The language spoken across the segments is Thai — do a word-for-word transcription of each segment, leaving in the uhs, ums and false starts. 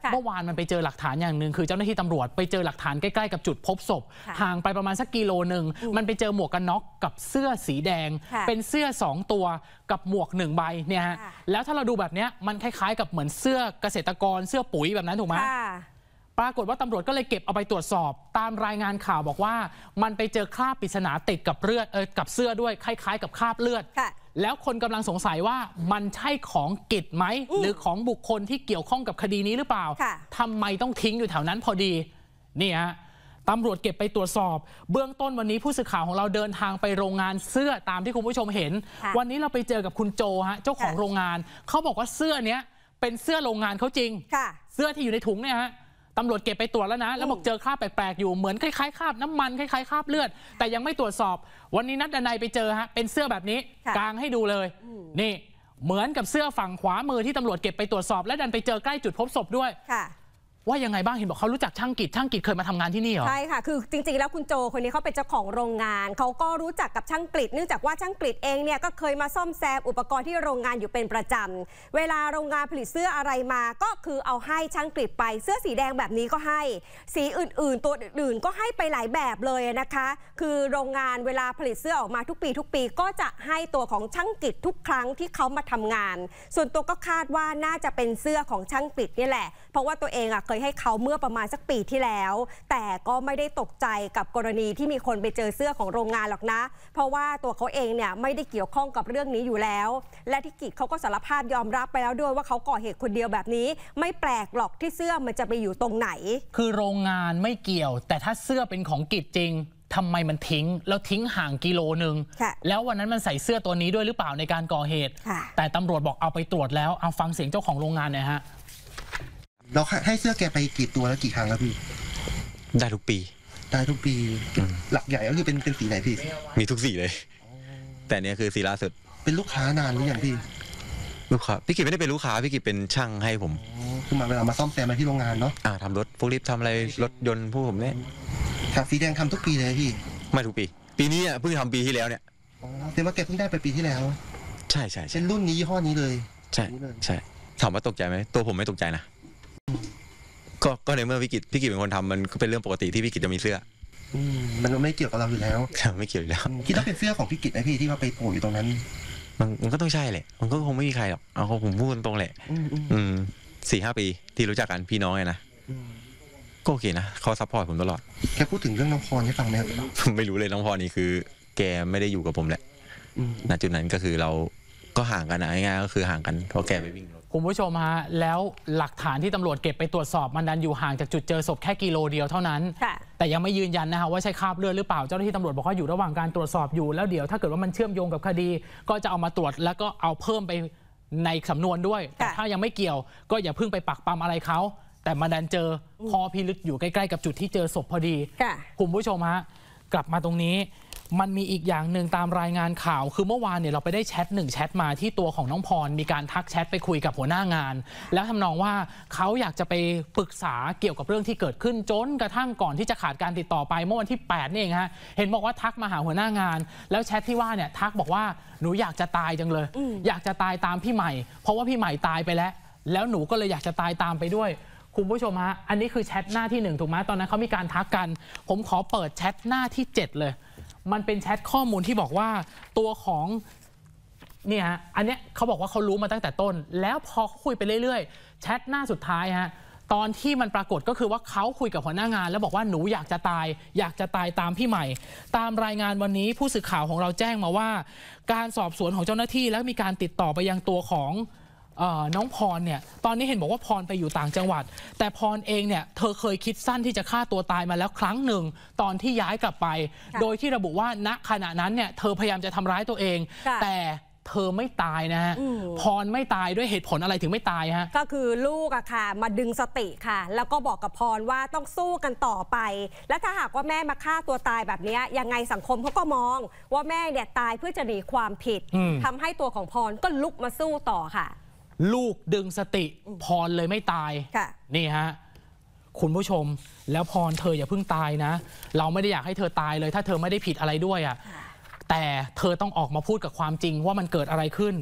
เมื่อวานมันไปเจอหลักฐานอย่างหนึ่งคือเจ้าหน้าที่ตำรวจไปเจอหลักฐานใกล้ๆกับจุดพบศพห่างไปประมาณสักกิโลหนึ่งมันไปเจอหมวกกันน็อกกับเสื้อสีแดงเป็นเสื้อสองตัวกับหมวกหนึ่งใบเนี่ยฮะแล้วถ้าเราดูแบบนี้มันคล้ายๆกับเหมือนเสื้อเกษตรกรเสื้อปุ๋ยแบบนั้นถูกไหมปรากฏว่าตำรวจก็เลยเก็บเอาไปตรวจสอบตามรายงานข่าวบอกว่ามันไปเจอคราบปริศนาติดกับเลือดเออกับเสื้อด้วยคล้ายๆกับคราบเลือดแล้วคนกำลังสงสัยว่ามันใช่ของกิจไหมหรือของบุคคลที่เกี่ยวข้องกับคดีนี้หรือเปล่าทำไมต้องทิ้งอยู่แถวนั้นพอดีนี่ฮะตำรวจเก็บไปตรวจสอบเบื้องต้นวันนี้ผู้สื่อข่าวของเราเดินทางไปโรงงานเสื้อตามที่คุณผู้ชมเห็นวันนี้เราไปเจอกับคุณโจฮะเจ้าของโรงงานเขาบอกว่าเสื้อเนี้ยเป็นเสื้อโรงงานเขาจริงเสื้อที่อยู่ในถุงเนี่ยฮะตำรวจเก็บไปตรวจแล้วนะแล้วบอกเจอคราบแปลกๆอยู่เหมือนคล้ายๆคราบน้ำมันคล้ายๆคราบเลือดแต่ยังไม่ตรวจสอบวันนี้นัดดนัยไปเจอฮะเป็นเสื้อแบบนี้กางให้ดูเลยนี่เหมือนกับเสื้อฝั่งขวามือที่ตำรวจเก็บไปตรวจสอบและดันไปเจอใกล้จุดพบศพด้วยว่ายังไงบ้างเห็นบอกเขารู้จักช่างกิจช่างกิจเคยมาทำงานที่นี่เหรอใช่ค่ะคือจริงๆแล้วคุณโจคนนี้เขาเป็นเจ้าของโรงงานเขาก็รู้จักกับช่างกฤษเนื่องจากว่าช่างกฤษเองเนี่ยก็เคยมาซ่อมแซมอุปกรณ์ที่โรงงานอยู่เป็นประจำเวลาโรงงานผลิตเสื้ออะไรมาก็คือเอาให้ช่างกฤษไปเสื้อสีแดงแบบนี้ก็ให้สีอื่นๆตัวอื่นๆก็ให้ไปหลายแบบเลยนะคะคือโรงงานเวลาผลิตเสื้อออกมาทุกปีทุกปีก็จะให้ตัวของช่างกฤษทุกครั้งที่เขามาทำงานส่วนตัวก็คาดว่าน่าจะเป็นเสื้อของช่างกฤษนี่แหละเพราะว่าตัวเองอ่ะเคยให้เขาเมื่อประมาณสักปีที่แล้วแต่ก็ไม่ได้ตกใจกับกรณีที่มีคนไปเจอเสื้อของโรงงานหรอกนะเพราะว่าตัวเขาเองเนี่ยไม่ได้เกี่ยวข้องกับเรื่องนี้อยู่แล้วและที่กิจเขาก็สารภาพยอมรับไปแล้วด้วยว่าเขาก่อเหตุคนเดียวแบบนี้ไม่แปลกหรอกที่เสื้อมันจะไปอยู่ตรงไหนคือโรงงานไม่เกี่ยวแต่ถ้าเสื้อเป็นของกิจจริงทำไมมันทิ้งแล้วทิ้งห่างกิโลนึงแล้ววันนั้นมันใส่เสื้อตัวนี้ด้วยหรือเปล่าในการก่อเหตุแต่ตำรวจบอกเอาไปตรวจแล้วเอาฟังเสียงเจ้าของโรงงานหน่อยฮะเราให้เสื้อแกไปกี่ตัวแล้วกี่ครั้งแล้วพี่ได้ทุกปีได้ทุกปีหลักใหญ่ก็คือเป็นเป็นสีไหนพี่มีทุกสีเลยแต่เนี้ยคือสีล่าสุดเป็นลูกค้านานหรือยังพี่ลูกค้าพี่กิจไม่ได้เป็นลูกค้าพี่กิจเป็นช่างให้ผมคือมาเวลามาซ่อมแซมมาที่โรงงานเนาะอ่าทำรถพวกลิฟต์ทำอะไรรถยนต์พวกผมเนี่ยครับสีแดงทำทุกปีเลยพี่ไม่ทุกปีปีนี้อ่ะเพิ่งทำปีที่แล้วเนี่ยแต่ว่าแกเพิ่งได้ไปปีที่แล้วใช่ใช่เป็นรุ่นนี้ยี่ห้อนี้เลยใช่ใช่ถามว่าตกใจไหมตัวผมไม่ตกใจนะก็ก็ในเมื่อพี่กิจพี่กิจเป็นคนทำมันก็เป็นเรื่องปกติที่พี่กิจจะมีเสื้ออืมมันไม่เกี่ยวกับเราอยู่แล้วไม่เกี่ยวอยู่แล้วคิดว่าเป็นเสื้อของพี่กิจไหมพี่ที่ว่าไปโผล่อยู่ตรงนั้นมันมันก็ต้องใช่แหละมันก็คงไม่มีใครหรอกเอาผมพูดตรงแหละอืมสี่ห้าปีที่รู้จักกันพี่น้องไงนะก็โอเคนะเขาซัพพอร์ตผมตลอดแกพูดถึงเรื่องน้องพรให้ฟังไหมครับไม่รู้เลยน้องพรนี่คือแกไม่ได้อยู่กับผมแหละณจุดนั้นก็คือเราก็ห่างกันนะง่ายๆก็คือห่างกันเพราะแกไปวิ่งรถคุณผู้ชมฮะแล้วหลักฐานที่ตำรวจเก็บไปตรวจสอบมันดันอยู่ห่างจากจุดเจอศพแค่กิโลเดียวเท่านั้นแต่ยังไม่ยืนยันนะฮะว่าใช่คราบเลือดหรือเปล่าเจ้าหน้าที่ตำรวจบอกว่าอยู่ระหว่างการตรวจสอบอยู่แล้วเดี๋ยวถ้าเกิดว่ามันเชื่อมโยงกับคดีก็จะเอามาตรวจแล้วก็เอาเพิ่มไปในสำนวนด้วยแต่ถ้ายังไม่เกี่ยวก็อย่าเพิ่งไปปักปั๊มอะไรเขาแต่มันดันเจอคอพิลึกอยู่ใกล้ๆกับจุดที่เจอศพพอดีคุณผู้ชมฮะกลับมาตรงนี้มันมีอีกอย่างหนึ่งตามรายงานข่าวคือเมื่อวานเนี่ยเราไปได้แชทหนึ่งแชทมาที่ตัวของน้องพรมีการทักแชทไปคุยกับหัวหน้างานแล้วทำนองว่าเขาอยากจะไปปรึกษาเกี่ยวกับเรื่องที่เกิดขึ้นจนกระทั่งก่อนที่จะขาดการติดต่อไปเมื่อวันที่แปดนี่เองฮะเห็นบอกว่าทักมาหาหัวหน้างานแล้วแชทที่ว่าเนี่ยทักบอกว่าหนูอยากจะตายจังเลยอยากจะตายตามพี่ใหม่เพราะว่าพี่ใหม่ตายไปแล้วแล้วหนูก็เลยอยากจะตายตามไปด้วยคุณผู้ชมฮะอันนี้คือแชทหน้าที่หนึ่งถูกไหมตอนนั้นเขามีการทักกันผมขอเปิดแชทหน้าที่เจ็ดเลยมันเป็นแชทข้อมูลที่บอกว่าตัวของเนี่ยอันเนี้ยเขาบอกว่าเขารู้มาตั้งแต่ต้นแล้วพอเขาคุยไปเรื่อยๆแชทหน้าสุดท้ายฮะตอนที่มันปรากฏก็คือว่าเขาคุยกับหัวหน้างานแล้วบอกว่าหนูอยากจะตายอยากจะตายตามพี่ใหม่ตามรายงานวันนี้ผู้สื่อข่าวของเราแจ้งมาว่าการสอบสวนของเจ้าหน้าที่แล้วมีการติดต่อไปยังตัวของน้องพรเนี่ยตอนนี้เห็นบอกว่าพรไปอยู่ต่างจังหวัดแต่พรเองเนี่ยเธอเคยคิดสั้นที่จะฆ่าตัวตายมาแล้วครั้งหนึ่งตอนที่ย้ายกลับไปโดยที่ระบุว่าณขณะนั้นเนี่ยเธอพยายามจะทำร้ายตัวเองแต่เธอไม่ตายนะฮะพรไม่ตายด้วยเหตุผลอะไรถึงไม่ตายฮะก็คือลูกอะค่ะมาดึงสติค่ะแล้วก็บอกกับพรว่าต้องสู้กันต่อไปและถ้าหากว่าแม่มาฆ่าตัวตายแบบนี้ยังไงสังคมเขาก็มองว่าแม่เนี่ยตายเพื่อจะหนีความผิดทำให้ตัวของพรก็ลุกมาสู้ต่อค่ะลูกดึงสติพรเลยไม่ตายนี่ฮะคุณผู้ชมแล้วพรเธออย่าเพิ่งตายนะเราไม่ได้อยากให้เธอตายเลยถ้าเธอไม่ได้ผิดอะไรด้วยอ่ะแต่เธอต้องออกมาพูดกับความจริงว่ามันเกิดอะไรขึ้น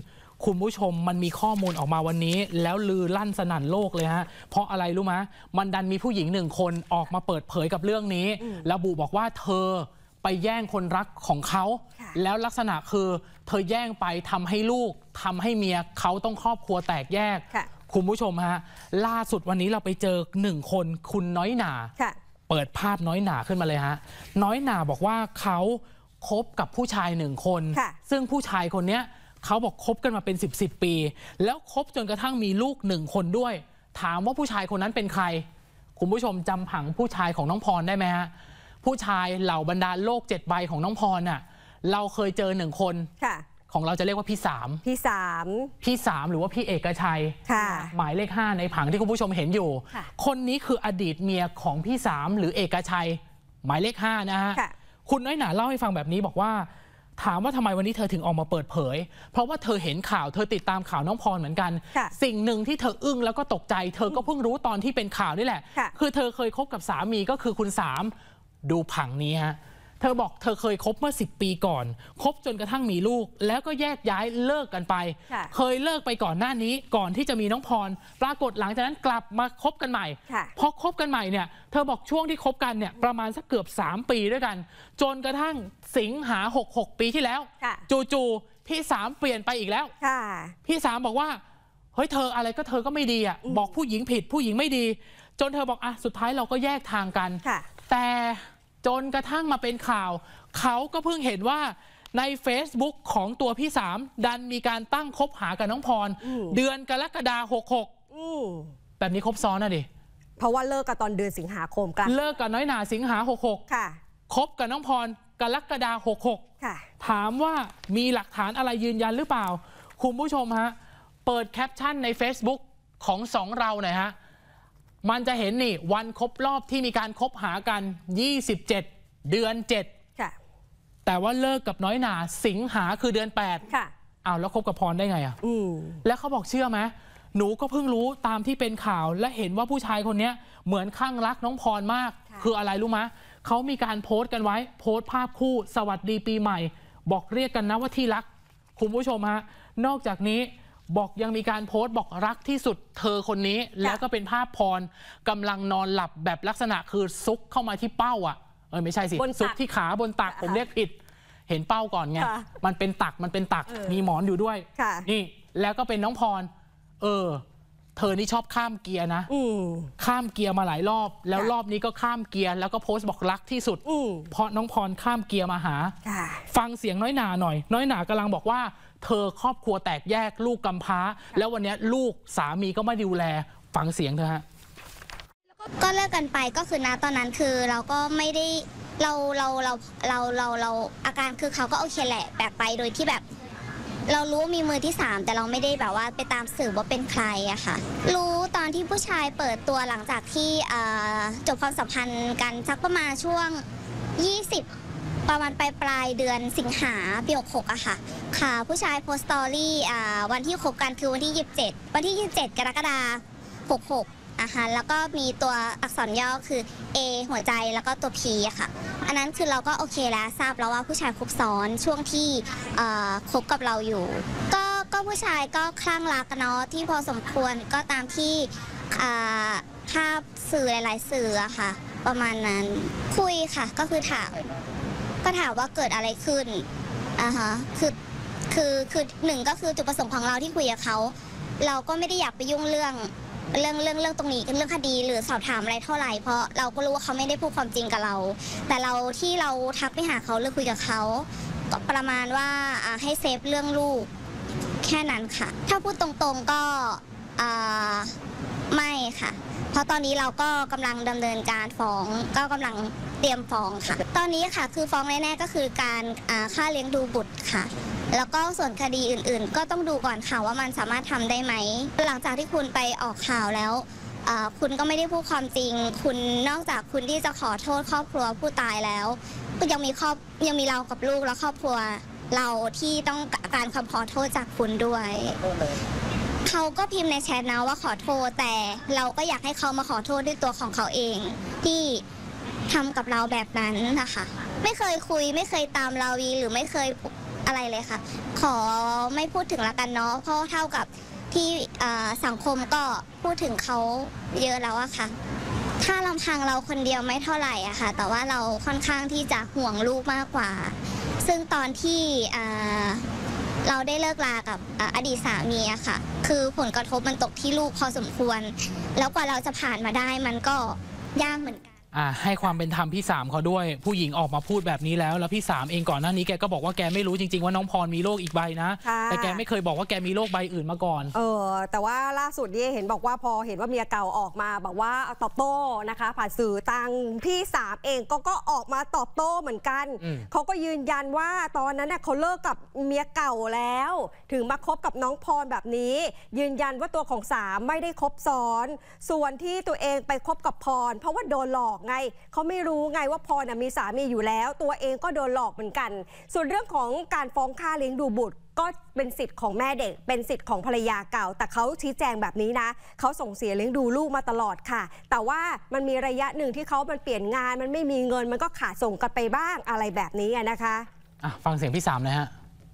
คุณผู้ชมมันมีข้อมูลออกมาวันนี้แล้วลือลั่นสนั่นโลกเลยฮะเพราะอะไรรู้ไหมมันดันมีผู้หญิงหนึ่งคนออกมาเปิดเผยกับเรื่องนี้ระบุบอกว่าเธอไปแย่งคนรักของเขาแล้วลักษณะคือเธอแย่งไปทำให้ลูกทำให้เมียเขาต้องครอบครัวแตกแยกคุณผู้ชมฮะล่าสุดวันนี้เราไปเจอหนึ่งคนคุณน้อยหนาเปิดภาพน้อยหนาขึ้นมาเลยฮะน้อยหนาบอกว่าเขาคบกับผู้ชายหนึ่งคนซึ่งผู้ชายคนนี้เขาบอกคบกันมาเป็นสิบสิบปีแล้วคบจนกระทั่งมีลูกหนึ่งคนด้วยถามว่าผู้ชายคนนั้นเป็นใครคุณผู้ชมจำผังผู้ชายของน้องพรได้ไหมฮะผู้ชายเหล่าบรรดาโลกเจ็ดใบของน้องพรน่ะเราเคยเจอหนึ่งคนของเราจะเรียกว่าพี่สามพี่สามพี่สามหรือว่าพี่เอกชัยหมายเลขห้าในผังที่คุณผู้ชมเห็นอยู่คนนี้คืออดีตเมียของพี่สามหรือเอกชัยหมายเลขห้านะฮะคุณน้อยหนาเล่าให้ฟังแบบนี้บอกว่าถามว่าทำไมวันนี้เธอถึงออกมาเปิดเผยเพราะว่าเธอเห็นข่าวเธอติดตามข่าวน้องพรเหมือนกันสิ่งหนึ่งที่เธออึ้งแล้วก็ตกใจเธอก็เพิ่งรู้ตอนที่เป็นข่าวนี่แหละคือเธอเคยคบกับสามีก็คือคุณสามดูผังนี้ฮะเธอบอกเธอเคยคบเมื่อสิบปีก่อนคบจนกระทั่งมีลูกแล้วก็แยกย้ายเลิกกันไปเคยเลิกไปก่อนหน้านี้ก่อนที่จะมีน้องพรปรากฏหลังจากนั้นกลับมาคบกันใหม่พอคบกันใหม่เนี่ยเธอบอกช่วงที่คบกันเนี่ยประมาณสักเกือบสามปีด้วยกันจนกระทั่งสิงหาหกหกปีที่แล้วจู่ๆพี่สามเปลี่ยนไปอีกแล้วพี่สามบอกว่าเฮ้ยเธออะไรก็เธอก็ไม่ดีอ่ะบอกผู้หญิงผิดผู้หญิงไม่ดีจนเธอบอกอ่ะสุดท้ายเราก็แยกทางกันแต่จนกระทั่งมาเป็นข่าวเขาก็เพิ่งเห็นว่าใน Facebook ของตัวพี่สามดันมีการตั้งคบหากับน้องพรเดือนกรกฎาคมหกหกแบบนี้ครบซ้อนนะดิเพราะว่าเลิกกันตอนเดือนสิงหาคมกันเลิกกับน้อยหนาสิงหาหกหกคบกับน้องพรกรกฎาคมหกหกถามว่ามีหลักฐานอะไรยืนยันหรือเปล่าคุณผู้ชมฮะเปิดแคปชั่นใน Facebook ของสองเราหน่อยฮะมันจะเห็นนี่วันครบรอบที่มีการคบหากันยี่สิบเจ็ดเดือนเจ็ดค่ะแต่ว่าเลิกกับน้อยหนาสิงหาคือเดือนแปดค่ะอ้าวแล้วคบกับพรได้ไงอ่ะอืมแล้วเขาบอกเชื่อไหมหนูก็เพิ่งรู้ตามที่เป็นข่าวและเห็นว่าผู้ชายคนนี้เหมือนข้างรักน้องพรมากคืออะไรรู้ไหมเขามีการโพสต์กันไว้โพสต์ภาพคู่สวัสดีปีใหม่บอกเรียกกันนะว่าที่รักคุณผู้ชมฮะนอกจากนี้บอกยังมีการโพสต์บอกรักที่สุดเธอคนนี้แล้วก็เป็นภาพพรกำลังนอนหลับแบบลักษณะคือซุกเข้ามาที่เป้าอ่ะเออไม่ใช่สิซุกที่ขาบนตักผมเรียกผิดเห็นเป้าก่อนไงมันเป็นตักมันเป็นตักมีหมอนอยู่ด้วยนี่แล้วก็เป็นน้องพรเออเธอนี่ชอบข้ามเกียร์นะข้ามเกียร์มาหลายรอบแล้วรอบนี้ก็ข้ามเกียร์แล้วก็โพสต์บอกรักที่สุดเพราะน้องพรข้ามเกียร์มาหาฟังเสียงน้อยหนาหน่อยน้อยหนากำลังบอกว่าเธอครอบครัวแตกแยกลูกกำพร้าแล้ววันนี้ลูกสามีก็ไม่ดูแลฟังเสียงเธอฮะก็เลิกกันไปก็คือนะตอนนั้นคือเราก็ไม่ได้เราเราเราเราเราเราอาการคือเขาก็โอเคแหละแปลกไปโดยที่แบบเรารู้ว่ามีมือที่สามแต่เราไม่ได้แบบว่าไปตามสืบว่าเป็นใครอะค่ะรู้ตอนที่ผู้ชายเปิดตัวหลังจากที่จบความสัมพันธ์กันสักประมาณช่วงยี่สิบประมาณปลายปลายเดือนสิงหาปีหกหกอะค่ะค่ะผู้ชายโพสต์สตอรี่วันที่คบกันคือวันที่ยี่สิบเจ็ดวันที่ยี่สิบเจ็ดกรกฎาคมหกหกอะค่ะแล้วก็มีตัวอักษรย่อคือ A หัวใจแล้วก็ตัว P อะค่ะอันนั้นคือเราก็โอเคแล้วทราบแล้วว่าผู้ชายคบซ้อนช่วงที่คบกับเราอยู่ก็ก็ผู้ชายก็คลั่งรักเนาะที่พอสมควรก็ตามที่ภาพสื่อหลายๆสื่ออะค่ะประมาณนั้นคุยค่ะก็คือถามก็ถามว่าเกิดอะไรขึ้นอ่าฮะคือคือคือหนึ่งก็คือจุดประสงค์ของเราที่คุยกับเขาเราก็ไม่ได้อยากไปยุ่งเรื่องเรื่องเรื่องเรื่องตรงนี้เรื่องคดีหรือสอบถามอะไรเท่าไหร่เพราะเราก็รู้ว่าเขาไม่ได้พูดความจริงกับเราแต่เราที่เราทักไปหาเขาหรือคุยกับเขาก็ประมาณว่าให้เซฟเรื่องลูกแค่นั้นค่ะถ้าพูดตรงๆก็ไม่ค่ะเพราะตอนนี้เราก็กำลังดำเนินการฟ้องก็กำลังเตรียมฟ้องค่ะตอนนี้ค่ะคือฟ้องแน่ๆก็คือการค่าเลี้ยงดูบุตรค่ะแล้วก็ส่วนคดีอื่นๆก็ต้องดูก่อนค่ะว่ามันสามารถทำได้ไหมหลังจากที่คุณไปออกข่าวแล้วคุณก็ไม่ได้พูดความจริงคุณนอกจากคุณที่จะขอโทษครอบครัวผู้ตายแล้วก็ยังมีครอบยังมีเรากับลูกและครอบครัวเราที่ต้องการคำขอโทษจากคุณด้วยเขาก็พิมพ์ในแชทนะว่าขอโทษแต่เราก็อยากให้เขามาขอโทษด้วยตัวของเขาเองที่ทำกับเราแบบนั้นนะคะไม่เคยคุยไม่เคยตามเราวีหรือไม่เคยอะไรเลยค่ะขอไม่พูดถึงละกันเนาะเพราะเท่ากับที่สังคมก็พูดถึงเขาเยอะแล้วอะค่ะถ้าลำพังเราคนเดียวไม่เท่าไหร่อะค่ะแต่ว่าเราค่อนข้างที่จะห่วงลูกมากกว่าซึ่งตอนที่เราได้เลิกลากับอดีตสามีอะค่ะคือผลกระทบมันตกที่ลูกพอสมควรแล้วกว่าเราจะผ่านมาได้มันก็ยากเหมือนกันอ่าให้ความเป็นธรรมพี่สามเขาด้วยผู้หญิงออกมาพูดแบบนี้แล้วแล้วพี่สามเองก่อนหน้านี้แกก็บอกว่าแกไม่รู้จริงๆว่าน้องพรมีโรคอีกใบนะแต่แกไม่เคยบอกว่าแกมีโรคใบอื่นมาก่อนเออแต่ว่าล่าสุดนี่เห็นบอกว่าพอเห็นว่าเมียเก่าออกมาบอกว่าตอบโต้นะคะผ่านสื่อตังพี่สามเองก็ก็ออกมาตอบโต้เหมือนกันเขาก็ยืนยันว่าตอนนั้นเนี่ยเขาเลิกกับเมียเก่าแล้วถึงมาคบกับน้องพรแบบนี้ยืนยันว่าตัวของสามไม่ได้คบซ้อนส่วนที่ตัวเองไปคบกับพรเพราะว่าโดนหลอกไงเขาไม่รู้ไงว่าพรมีสามีอยู่แล้วตัวเองก็โดนหลอกเหมือนกันส่วนเรื่องของการฟ้องค่าเลี้ยงดูบุตรก็เป็นสิทธิ์ของแม่เด็กเป็นสิทธิ์ของภรรยาเก่าแต่เขาชี้แจงแบบนี้นะเขาส่งเสียเลี้ยงดูลูกมาตลอดค่ะแต่ว่ามันมีระยะหนึ่งที่เขามันเปลี่ยนงานมันไม่มีเงินมันก็ขาดส่งกันไปบ้างอะไรแบบนี้นะคะอ่ะฟังเสียงพี่สามนะฮะ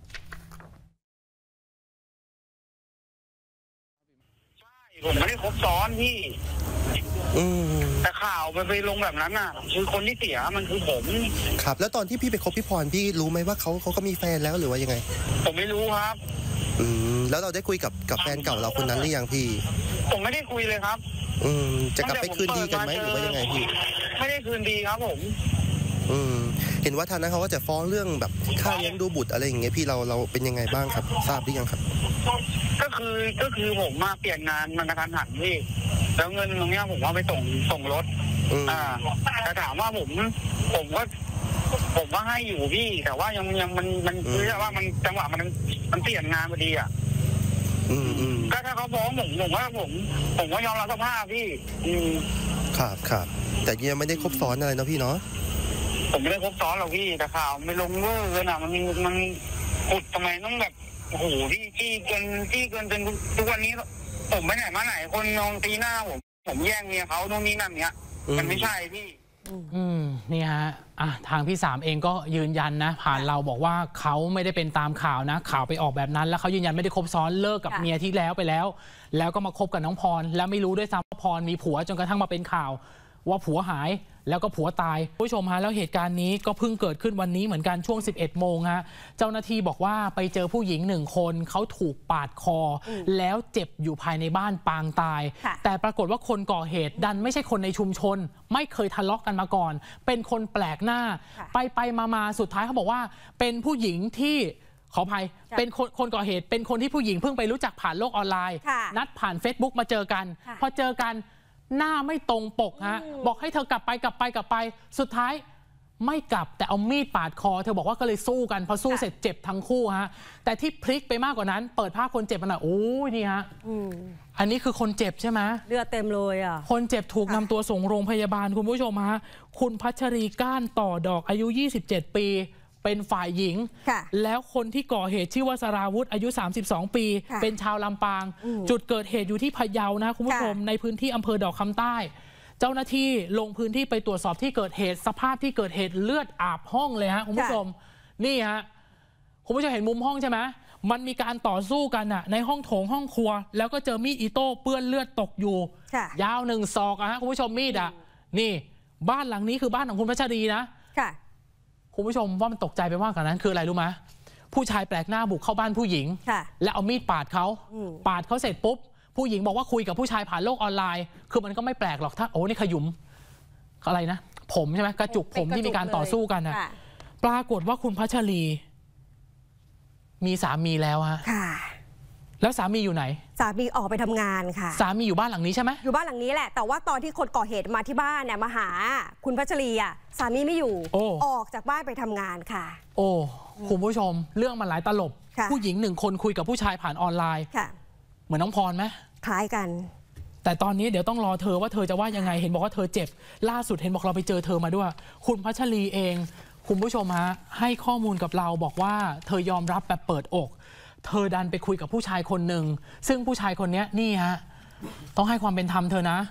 ผมไม่ได้คบซ้อนพี่แต่ข่าวมันไปลงแบบนั้นน่ะคือคนที่เสียมันคือผมครับแล้วตอนที่พี่ไปคบพี่พรพี่รู้ไหมว่าเขาเขาก็มีแฟนแล้วหรือว่ายังไงผมไม่รู้ครับอืมแล้วเราได้คุยกับกับแฟนเก่าเราคนนั้นหรือยังพี่ผมไม่ได้คุยเลยครับอืมจะกลับไปคืนดีกันไหมหรือว่ายังไงพี่ไม่ได้คืนดีครับผมอืมเห็นว่าทางนั้นเขาก็จะฟ้องเรื่องแบบค่าเลี้ยงดูบุตรอะไรอย่างเงี้ยพี่เราเราเป็นยังไงบ้างครับทราบหรือยังครับก็คือก็คือผมมาเปลี่ยนงานมันกระทันหันพี่แล้วเงินตรงนี้ผมว่าไปส่งส่งรถอ่าแต่ถามว่าผมผมก็ผมว่าให้อยู่พี่แต่ว่ายังยังมันมันคือว่ามันจังหวะมันมันเปลี่ยนงานพอดีอ่ะอืมอืมก็ถ้าเขาฟ้องผมผมว่าผมผมก็ยอมรับสภาพพี่อืมครับครับแต่ยังไม่ได้คบซ้อนอะไรนะพี่เนาะผมไม่ได้คบซ้อนหรอกพี่แต่ข่าวไม่ลงเวอร์น่ะมันมันอุดทำไมต้องแบบโอ้โหที่ที่เกินที่เกินจนทุกวันนี้ผมไปไหนมาไหนคนมองตีหน้าผมผมแย่งเมียเขาโน่นนี่นั่นเนี้ยมันไม่ใช่พี่อืมนี่ฮะอ่ะทางพี่สามเองก็ยืนยันนะผ่านเราบอกว่าเขาไม่ได้เป็นตามข่าวนะข่าวไปออกแบบนั้นแล้วเขายืนยันไม่ได้คบซ้อนเลิกกับเมียที่แล้วไปแล้วแล้วก็มาคบกับน้องพรแล้วไม่รู้ด้วยซ้ำว่าพรมีผัวจนกระทั่งมาเป็นข่าวว่าผัวหายแล้วก็ผัวตายผู้ชมฮะแล้วเหตุการณ์นี้ก็เพิ่งเกิดขึ้นวันนี้เหมือนกันช่วงสิบเอ็ดโมงฮะเจ้าหน้าที่บอกว่าไปเจอผู้หญิงหนึ่งคนเขาถูกปาดคอแล้วเจ็บอยู่ภายในบ้านปางตายแต่ปรากฏว่าคนก่อเหตุดันไม่ใช่คนในชุมชนไม่เคยทะเลาะกันมาก่อนเป็นคนแปลกหน้าไปไปมามาสุดท้ายเขาบอกว่าเป็นผู้หญิงที่ขออภัยเป็นคนคนก่อเหตุเป็นคนที่ผู้หญิงเพิ่งไปรู้จักผ่านโลกออนไลน์นัดผ่าน Facebook มาเจอกันพอเจอกันหน้าไม่ตรงปกฮะบอกให้เธอกลับไปกลับไปกลับไปสุดท้ายไม่กลับแต่เอามีดปาดคอเธอบอกว่าก็เลยสู้กันพอสู้เสร็จเจ็บทั้งคู่ฮะแต่ที่พลิกไปมากกว่านั้นเปิดภาพคนเจ็บมาหน่อยโอ้ยนี่ฮะอันนี้คือคนเจ็บใช่ไหมเลือดเต็มเลยอ่ะคนเจ็บถูกนำตัวส่งโรงพยาบาลคุณผู้ชมฮะคุณพัชรีก้านต่อดอกอายุยี่สิบเจ็ดปีเป็นฝ่ายหญิงแล้วคนที่ก่อเหตุชื่อว่าสราวุธอายุสามสิบสองปีเป็นชาวลำปางจุดเกิดเหตุอยู่ที่พะเยานะคุณผู้ชมในพื้นที่อำเภอดอกคำใต้เจ้าหน้าที่ลงพื้นที่ไปตรวจสอบที่เกิดเหตุสภาพที่เกิดเหตุเลือดอาบห้องเลยฮะคุณผู้ชมนี่ฮะคุณผู้ชมเห็นมุมห้องใช่ไหมมันมีการต่อสู้กันอะในห้องโถงห้องครัวแล้วก็เจอมีดอิโต้เปื้อนเลือดตกอยู่ยาวหนึ่งศอกอะฮะคุณผู้ชมมีดอะนี่บ้านหลังนี้คือบ้านของคุณพัชรีนะคุณผู้ชมว่ามันตกใจไปมากกว่านั้นคืออะไรรู้ไหมผู้ชายแปลกหน้าบุกเข้าบ้านผู้หญิงแล้วเอามีดปาดเขาปาดเขาเสร็จปุ๊บผู้หญิงบอกว่าคุยกับผู้ชายผ่านโลกออนไลน์คือมันก็ไม่แปลกหรอกถ้าโอ้นี่ขยุมอะไรนะผมใช่ไหมกระจุกผมที่มีการต่อสู้กันนะปรากฏว่าคุณพัชรีมีสามีแล้วฮะแล้วสามีอยู่ไหนสามีออกไปทำงานค่ะสามีอยู่บ้านหลังนี้ใช่ไหมอยู่บ้านหลังนี้แหละแต่ว่าตอนที่คนก่อเหตุมาที่บ้านเนี่ยมาหาคุณพัชรีอ่ะสามีไม่อยู่ออกจากบ้านไปทำงานค่ะโอ้คุณผู้ชมเรื่องมันหลายตลบผู้หญิงหนึ่งคนคุยกับผู้ชายผ่านออนไลน์เหมือนน้องพรไหมคล้ายกันแต่ตอนนี้เดี๋ยวต้องรอเธอว่าเธอจะว่ายังไงเห็นบอกว่าเธอเจ็บล่าสุดเห็นบอกเราไปเจอเธอมาด้วยคุณพัชรีเองคุณผู้ชมฮะให้ข้อมูลกับเราบอกว่าเธอยอมรับแบบเปิดอกเธอดันไปคุยกับผู้ชายคนหนึ่งซึ่งผู้ชายคนนี้นี่ฮะต้องให้ความเป็นธรรมเธอนะ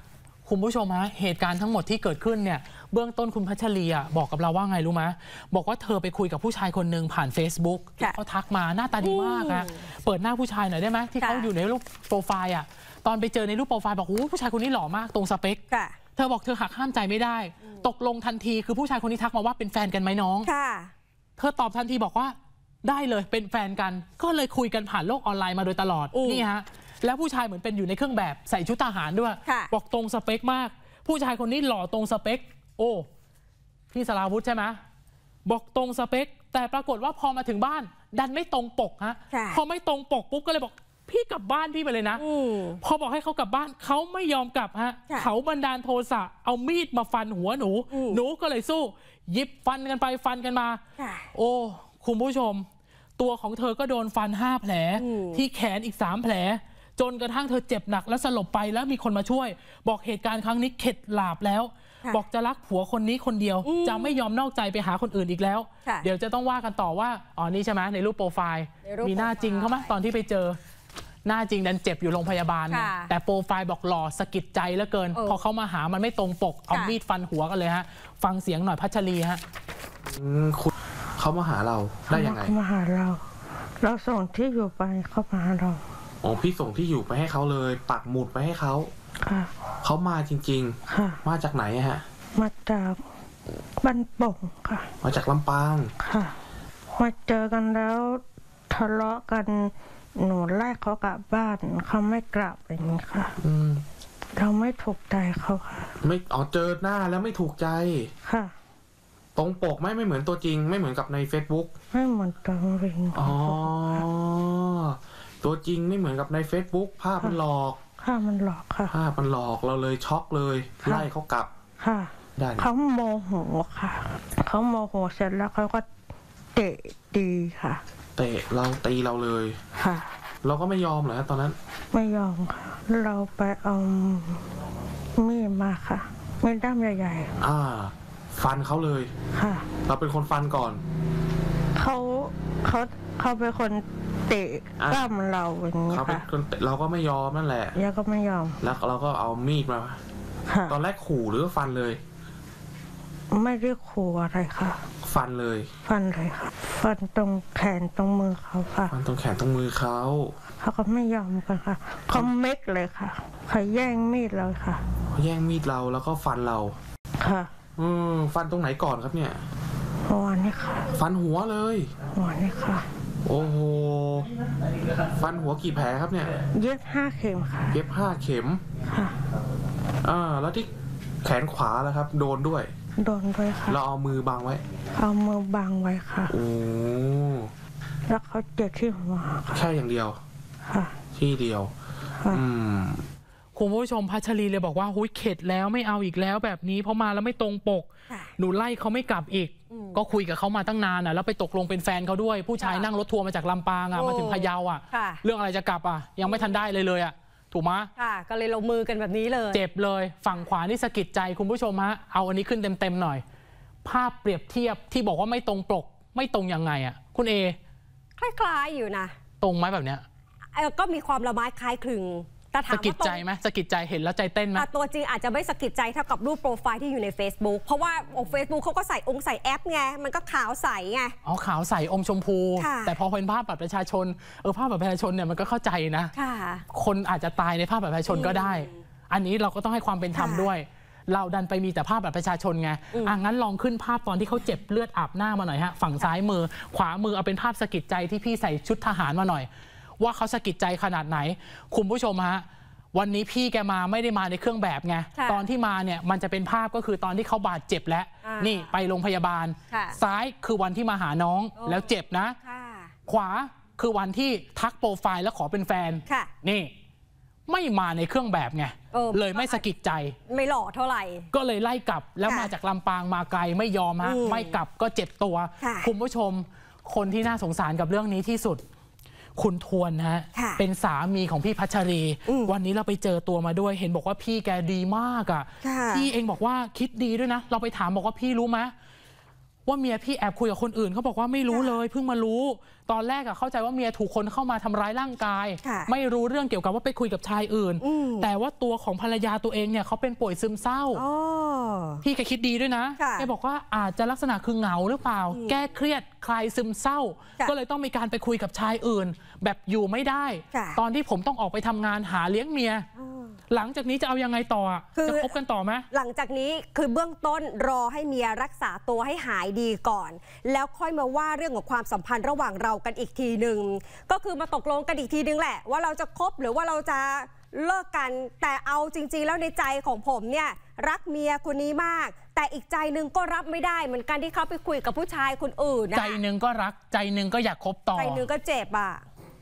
คุณผู้ชมฮะเหตุการณ์ทั้งหมดที่เกิดขึ้นเนี่ยเบื้องต้นคุณพัชรีอ่ะบอกกับเราว่าไงรู้ไหมบอกว่าเธอไปคุยกับผู้ชายคนหนึ่งผ่าน Facebook เขาทักมาหน้าตาดีมากอะเปิดหน้าผู้ชายหน่อยได้ไหมที่เขาอยู่ในรูปโปรไฟล์อ่ะตอนไปเจอในรูปโปรไฟล์บอกโอ้ผู้ชายคนนี้หล่อมากตรงสเปคเธอบอกเธอหักห้ามใจไม่ได้ตกลงทันทีคือผู้ชายคนนี้ทักมาว่าเป็นแฟนกันไหมน้องเธอตอบทันทีบอกว่าได้เลยเป็นแฟนกันก็เลยคุยกันผ่านโลกออนไลน์มาโดยตลอดนี่ฮะแล้วผู้ชายเหมือนเป็นอยู่ในเครื่องแบบใส่ชุดทหารด้วยบอกตรงสเปคมากผู้ชายคนนี้หล่อตรงสเปคโอ้พี่สราวุธใช่ไหมบอกตรงสเปคแต่ปรากฏว่าพอมาถึงบ้านดันไม่ตรงปกฮะพอไม่ตรงปกปุ๊บก็เลยบอกพี่กลับบ้านพี่ไปเลยนะพอบอกให้เขากลับบ้านเขาไม่ยอมกลับฮะเขาบันดาลโทสะเอามีดมาฟันหัวหนูหนูก็เลยสู้หยิบฟันกันไปฟันกันมาโอ้คุณผู้ชมตัวของเธอก็โดนฟันห้าแผลที่แขนอีกสามแผลจนกระทั่งเธอเจ็บหนักและสลบไปแล้วมีคนมาช่วยบอกเหตุการณ์ครั้งนี้เข็ดหลาบแล้วบอกจะรักผัวคนนี้คนเดียวจะไม่ยอมนอกใจไปหาคนอื่นอีกแล้วเดี๋ยวจะต้องว่ากันต่อว่าอ๋อนี่ใช่ไหมในรูปโปรไฟล์มีหน้าจริงเขาไหมตอนที่ไปเจอหน้าจริงดันเจ็บอยู่โรงพยาบาลแต่โปรไฟล์บอกหล่อสะกิดใจเหลือเกินพอเขามาหามันไม่ตรงปกเอามีดฟันหัวกันเลยฮะฟังเสียงหน่อยพัชรีฮะคุณเขามาหาเราได้ยังไงมาหาเราเราส่งที่อยู่ไปเขามาหาเราอ๋อพี่ส่งที่อยู่ไปให้เขาเลยปักหมุดไปให้เขาค่ะเขามาจริงๆค่ะมาจากไหนฮะมาจากบ้านโป่งค่ะมาจากลำปางค่ะมาเจอกันแล้วทะเลาะกันหนูไล่เขากลับบ้านเขาไม่กลับอย่างนี้ค่ะอืมเราไม่ถูกใจเขาค่ะไม่อ๋อเจอหน้าแล้วไม่ถูกใจค่ะตรงปกไม่ไม่เหมือนตัวจริงไม่เหมือนกับใน Facebook ไม่เหมือนตัวจริงอ๋อตัวจริงไม่เหมือนกับใน Facebook ภาพมันหลอกภาพมันหลอกค่ะภาพมันหลอกเราเลยช็อกเลยไล่เขากลับค่ะได้เขาโมโหค่ะเขาโมโหเสร็จแล้วเขาก็เตะตีค่ะเตะเราตีเราเลยค่ะเราก็ไม่ยอมเหรอตอนนั้นไม่ยอมค่ะเราไปเอามีดมาค่ะมีดด้ามใหญ่ๆอ่าฟันเขาเลยค่ะเราเป็นคนฟันก่อนเขาเขาเขาเป็นคนเตะกล้ามเราอย่างนี้ค่ะเขาเป็นคนเตะเราก็ไม่ยอมนั่นแหละยังก็ไม่ยอมแล้วเราก็เอามีดมาตอนแรกขู่หรือฟันเลยไม่ได้ขู่อะไรค่ะฟันเลยฟันเลยค่ะฟันตรงแขนตรงมือเขาค่ะฟันตรงแขนตรงมือเขาเขาก็ไม่ยอมกันค่ะเขาเม็กเลยค่ะเขาแย่งมีดเราค่ะเขาแย่งมีดเราแล้วก็ฟันเราค่ะอืมฟันตรงไหนก่อนครับเนี่ยหัวนี่ค่ะฟันหัวเลยหัวนี่ค่ะโอ้โหฟันหัวกี่แผลครับเนี่ยเย็บห้าเข็มค่ะเย็บห้าเข็มค่ะอ่าแล้วที่แขนขวาแล้วครับโดนด้วยโดนด้วยค่ะเราเอามือบังไว้เอามือบังไว้ค่ะโอ้แล้วเขาเจ็บที่หัวแค่อย่างเดียวค่ะที่เดียวอืมคุณผู้ชมพัชรีเลยบอกว่าหุ้ยเข็ดแล้วไม่เอาอีกแล้วแบบนี้เพราะมาแล้วไม่ตรงปกหนูไล่เขาไม่กลับอีกก็คุยกับเขามาตั้งนานอ่ะแล้วไปตกลงเป็นแฟนเขาด้วยผู้ชายนั่งรถทัวร์มาจากลำปางอ่ะมาถึงพะเยาอ่ะเรื่องอะไรจะกลับอ่ะยังไม่ทันได้เลยเลยอ่ะถูกไหมค่ะก็เลยลงมือกันแบบนี้เลยเจ็บเลยฝั่งขวานี่สะกิดใจคุณผู้ชมฮะเอาอันนี้ขึ้นเต็มๆหน่อยภาพเปรียบเทียบที่บอกว่าไม่ตรงปกไม่ตรงยังไงอ่ะคุณเอคล้ายๆอยู่นะตรงไหมแบบเนี้ยก็มีความละไม้คล้ายคลึงแต่ถามว่าสะกิดใจไหมสะกิดใจเห็นแล้วใจเต้นไหมตัวจริงอาจจะไม่สะกิดใจเท่ากับรูปโปรไฟล์ที่อยู่ใน Facebook เพราะว่าโอ้ Facebook เขาก็ใส่องค์ใส่แอปไงมันก็ขาวใสไงอ๋อขาวใสอมชมพูแต่พอเป็นภาพบัตรประชาชนเออภาพบัตรประชาชนเนี่ยมันก็เข้าใจนะคนอาจจะตายในภาพบัตรประชาชนก็ได้อันนี้เราก็ต้องให้ความเป็นธรรมด้วยเราดันไปมีแต่ภาพบัตรประชาชนไงอ่ะงั้นลองขึ้นภาพตอนที่เขาเจ็บเลือดอาบหน้ามาหน่อยฮะฝั่งซ้ายมือขวามือเอาเป็นภาพสะกิดใจที่พี่ใส่ชุดทหารมาหน่อยว่าเขาสะกิดใจขนาดไหนคุณผู้ชมฮะวันนี้พี่แกมาไม่ได้มาในเครื่องแบบไงตอนที่มาเนี่ยมันจะเป็นภาพก็คือตอนที่เขาบาดเจ็บแล้วนี่ไปโรงพยาบาลซ้ายคือวันที่มาหาน้องแล้วเจ็บนะขวาคือวันที่ทักโปรไฟล์แล้วขอเป็นแฟนนี่ไม่มาในเครื่องแบบไงเลยไม่สะกิดใจไม่หล่อเท่าไหร่ก็เลยไล่กลับแล้วมาจากลำปางมาไกลไม่ยอมฮะไม่กลับก็เจ็บตัวคุณผู้ชมคนที่น่าสงสารกับเรื่องนี้ที่สุดคุณทวนฮะเป็นสามีของพี่พัชรีวันนี้เราไปเจอตัวมาด้วยเห็นบอกว่าพี่แกดีมากอ่ะพี่เองบอกว่าคิดดีด้วยนะเราไปถามบอกว่าพี่รู้ไหมว่าเมียพี่แอบคุยกับคนอื่นเขาบอกว่าไม่รู้เลยเพิ่งมารู้ตอนแรกอะเข้าใจว่าเมียถูกคนเข้ามาทำร้ายร่างกายไม่รู้เรื่องเกี่ยวกับว่าไปคุยกับชายอื่นแต่ว่าตัวของภรรยาตัวเองเนี่ยเขาเป็นป่วยซึมเศร้าพี่แกคิดดีด้วยนะแกบอกว่าอาจจะลักษณะคือเหงาหรือเปล่าแก้เครียดคลายซึมเศร้าก็เลยต้องมีการไปคุยกับชายอื่นแบบอยู่ไม่ได้ตอนที่ผมต้องออกไปทำงานหาเลี้ยงเมียหลังจากนี้จะเอายังไงต่อจะคบกันต่อไหมหลังจากนี้คือเบื้องต้นรอให้เมียรักษาตัวให้หายดีก่อนแล้วค่อยมาว่าเรื่องของความสัมพันธ์ระหว่างเรากันอีกทีหนึ่งก็คือมาตกลงกันอีกทีนึงแหละว่าเราจะคบหรือว่าเราจะเลิกกันแต่เอาจริงๆแล้วในใจของผมเนี่ยรักเมียคนนี้มากแต่อีกใจหนึ่งก็รับไม่ได้เหมือนกันที่เขาไปคุยกับผู้ชายคนอื่นนะใจหนึ่งก็รักใจหนึ่งก็อยากคบต่อใจหนึ่งก็เจ็บอ่ะ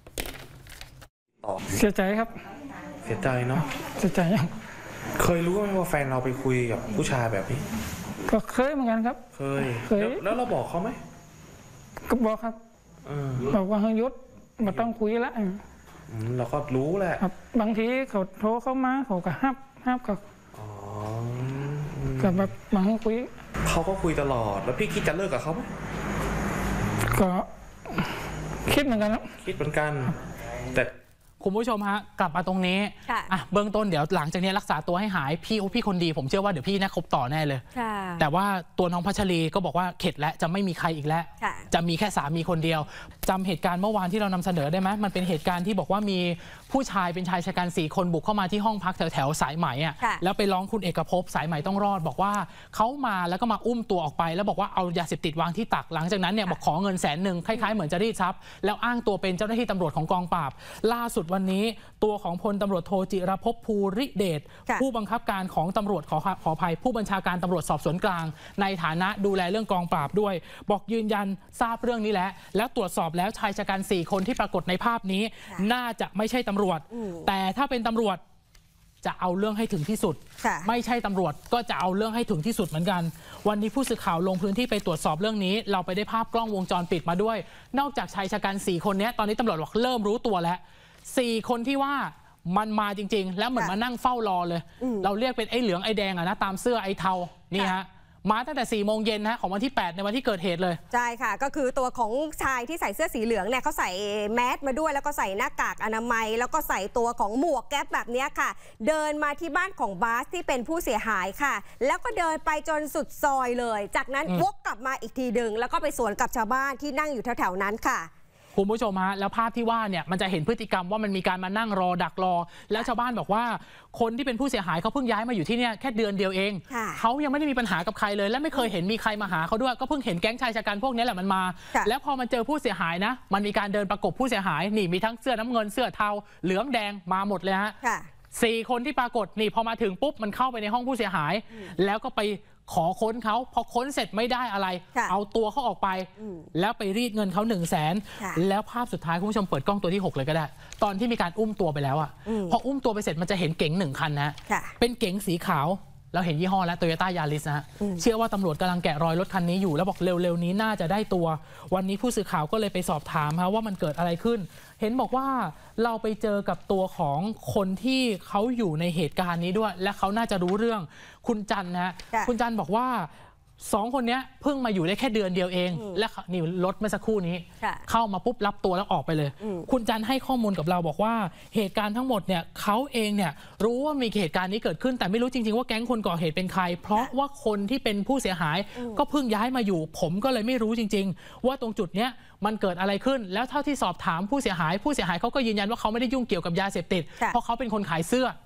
เสียใจครับเสียใจเนาะเสียใจยังเคยรู้ไหมว่าแฟนเราไปคุยกับผู้ชายแบบนี้ก็เคยเหมือนกันครับเคยเคยแล้วเราบอกเขาไหมก็บอกครับบอกว่าเฮยศมาต้องคุยแล้วเราก็รู้แหละบางทีเขาโทรเข้ามาเขาก็ห้ามห้ามกับกับแบบมาคุยเขาก็คุยตลอดแล้วพี่คิดจะเลิกกับเขาไหมก็คิดเหมือนกันครับคิดเหมือนกันแต่คุณผู้ชมฮะกลับมาตรงนี้อ่ะเบื้องต้นเดี๋ยวหลังจากนี้รักษาตัวให้หายพี่พี่คนดีผมเชื่อว่าเดี๋ยวพี่น่าคบต่อแน่เลยแต่ว่าตัวน้องพัชรีก็บอกว่าเข็ดแล้วจะไม่มีใครอีกแล้วจะมีแค่สามีคนเดียวจำเหตุการณ์เมื่อวานที่เรานำเสนอได้ไหมมันเป็นเหตุการณ์ที่บอกว่ามีผู้ชายเป็นชายชะกันสี่คนบุกเข้ามาที่ห้องพักแถวแถวสายไหมอ่ะแล้วไปร้องคุณเอกภพสายไหมต้องรอดบอกว่าเขามาแล้วก็มาอุ้มตัวออกไปแล้วบอกว่าเอายาเสพติดวางที่ตักหลังจากนั้นเนี่ยบอกขอเงินแสนหนึ่งคล้ายๆเหมือนจะรีดทรัพย์แล้วอ้างตัวเป็นเจ้าหน้าที่ตำรวจของกองปราบล่าสุดวันนี้ตัวของพลตำรวจโทจิรภพภูริเดชผู้บังคับการของตำรวจขอขออภัยผู้บัญชาการตำรวจสอบสวนกลางในฐานะดูแลเรื่องกองปราบด้วยบอกยืนยันทราบเรื่องนี้แล้วแล้วตรวจสอบแล้วชายชะกันสี่คนที่ปรากฏในภาพนี้น่าจะไม่ใช่ตำรวจแต่ถ้าเป็นตำรวจจะเอาเรื่องให้ถึงที่สุดไม่ใช่ตำรวจก็จะเอาเรื่องให้ถึงที่สุดเหมือนกันวันนี้ผู้สื่อข่าวลงพื้นที่ไปตรวจสอบเรื่องนี้เราไปได้ภาพกล้องวงจรปิดมาด้วยนอกจากชายชะกันสี่คนนี้ตอนนี้ตำรวจบอกเริ่มรู้ตัวแล้วสี่คนที่ว่ามันมาจริงๆแล้วเหมือนมานั่งเฝ้ารอเลยเราเรียกเป็นไอ้เหลืองไอ้แดงอะนะตามเสื้อไอ้เทานี่ฮะมาตั้งแต่สี่โมงเย็นนะของวันที่แปดในวันที่เกิดเหตุเลยใช่ค่ะก็คือตัวของชายที่ใส่เสื้อสีเหลืองเนี่ยเขาใส่แมสมาด้วยแล้วก็ใส่หน้ากากอนามัยแล้วก็ใส่ตัวของหมวกแก๊ปแบบนี้ค่ะเดินมาที่บ้านของบาสที่เป็นผู้เสียหายค่ะแล้วก็เดินไปจนสุดซอยเลยจากนั้นวกกลับมาอีกทีดึงแล้วก็ไปสวนกับชาวบ้านที่นั่งอยู่แถวๆนั้นค่ะคุณผู้ชมฮะแล้วภาพที่ว่าเนี่ยมันจะเห็นพฤติกรรมว่ามันมีการมานั่งรอดักรอแล้วชาวบ้านบอกว่าคนที่เป็นผู้เสียหายเขาเพิ่งย้ายมาอยู่ที่นี่แค่เดือนเดียวเองเขายังไม่ได้มีปัญหากับใครเลยและไม่เคยเห็นมีใครมาหาเขาด้วยก็เพิ่งเห็นแก๊งชายชะกันพวกนี้แหละมันมาแล้วพอมันเจอผู้เสียหายนะมันมีการเดินประกบผู้เสียหายนี่มีทั้งเสื้อน้ำเงินเสื้อเทาเหลืองแดงมาหมดเลยฮะสี่คนที่ปรากฏนี่พอมาถึงปุ๊บมันเข้าไปในห้องผู้เสียหายแล้วก็ไปขอค้นเขาพอค้นเสร็จไม่ได้อะไรเอาตัวเขาออกไปแล้วไปรีดเงินเขาหนึ่งแสนแล้วภาพสุดท้ายคุณผู้ชมเปิดกล้องตัวที่หกเลยก็ได้ตอนที่มีการอุ้มตัวไปแล้วอ่ะพออุ้มตัวไปเสร็จมันจะเห็นเก๋งหนึ่งคันนะเป็นเก๋งสีขาวเราเห็นยี่ห้อแล้ว Toyota Yaris นะฮะเชื่อว่าตำรวจกำลังแกะรอยรถคันนี้อยู่แล้วบอกเร็วๆนี้น่าจะได้ตัววันนี้ผู้สื่อข่าวก็เลยไปสอบถามว่ามันเกิดอะไรขึ้นเห็นบอกว่าเราไปเจอกับตัวของคนที่เขาอยู่ในเหตุการณ์นี้ด้วยและเขาน่าจะรู้เรื่องคุณจันนะคุณจันบอกว่าสองคนนี้เพิ่งมาอยู่ได้แค่เดือนเดียวเองและนี่รถเมื่อสักครู่นี้เข้ามาปุ๊บรับตัวแล้วออกไปเลยคุณจันให้ข้อมูลกับเราบอกว่าเหตุการณ์ทั้งหมดเนี่ยเขาเองเนี่ยรู้ว่ามีเหตุการณ์นี้เกิดขึ้นแต่ไม่รู้จริงๆว่าแก๊งคนก่อเหตุเป็นใครเพราะว่าคนที่เป็นผู้เสียหายก็เพิ่งย้ายมาอยู่ผมก็เลยไม่รู้จริงๆว่าตรงจุดเนี้ยมันเกิดอะไรขึ้นแล้วเท่าที่สอบถามผู้เสียหายผู้เสียหายเขาก็ยืนยันว่าเขาไม่ได้ยุ่งเกี่ยวกับยาเสพติดเพราะเขาเป็นคนขายเสื้อ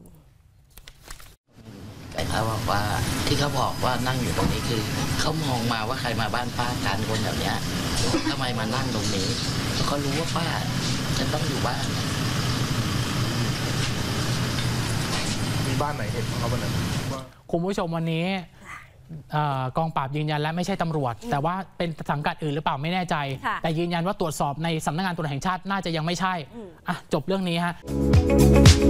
แต่เขาบอกว่าที่เขาบอกว่านั่งอยู่ตรงนี้คือเขามองมาว่าใครมาบ้านป้าการคนแบบนี้ทำไมมานั่งตรงนี้เขารู้ว่าป้าจะต้องอยู่บ้านมีบ้านไหนเห็นของเขาบ้างคุณผู้ชมวันนี้กองปราบยืนยันและไม่ใช่ตำรวจแต่ว่าเป็นสังกัดอื่นหรือเปล่าไม่แน่ใจแต่ยืนยันว่าตรวจสอบในสำนักงานตำรวจแห่งชาติน่าจะยังไม่ใช่อ่ะจบเรื่องนี้ฮะ